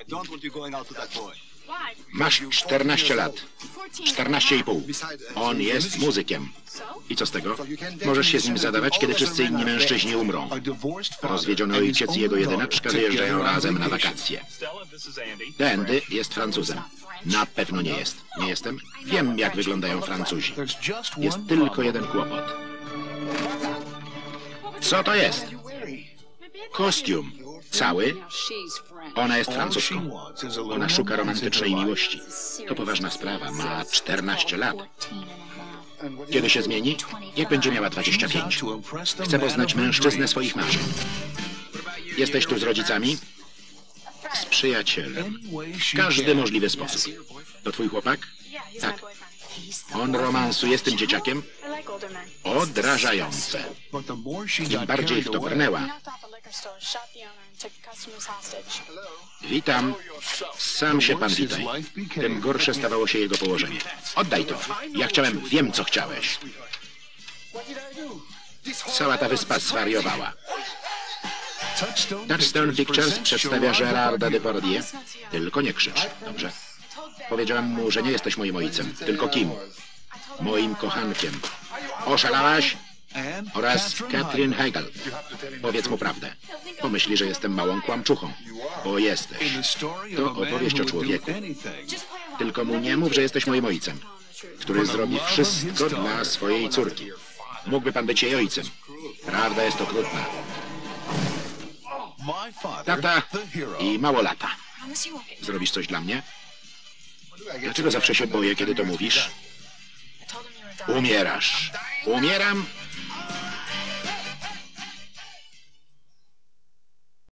Masz 14 lat. 14,5. On jest muzykiem. I co z tego? Możesz się z nim zadawać, kiedy wszyscy inni mężczyźni umrą. Rozwiedziony ojciec i jego jedynaczka wyjeżdżają razem na wakacje. Andy jest Francuzem. Na pewno nie jest. Nie jestem? Wiem, jak wyglądają Francuzi. Jest tylko jeden kłopot. Co to jest? Kostium. Cały? Ona jest Francuzką. Ona szuka romantycznej miłości. To poważna sprawa. Ma 14 lat. Kiedy się zmieni? Jak będzie miała 25. Chce poznać mężczyznę swoich marzeń. Jesteś tu z rodzicami? Z przyjacielem. W każdy możliwy sposób. To twój chłopak? Tak. On romansuje z tym dzieciakiem? Odrażające. Im bardziej w to brnęła. Witam. Sam się pan witaj. Tym gorsze stawało się jego położenie. Oddaj to. Ja wiem, co chciałeś. Cała ta wyspa zwariowała. Touchstone Pictures przedstawia Gerarda Depardieu. Tylko nie krzycz, dobrze? Powiedziałem mu, że nie jesteś moim ojcem. Tylko kim? Moim kochankiem. Oszalałaś? Oraz Katherine Heigl. Powiedz mu prawdę. Pomyśli, że jestem małą kłamczuchą. Bo jesteś. To opowieść o człowieku. Tylko mu nie mów, że jesteś moim ojcem, który zrobi wszystko dla swojej córki. Mógłby pan być jej ojcem. Prawda jest okrutna. Tata i mało lata. Zrobisz coś dla mnie? Dlaczego zawsze się boję, kiedy to mówisz? Umierasz. Umieram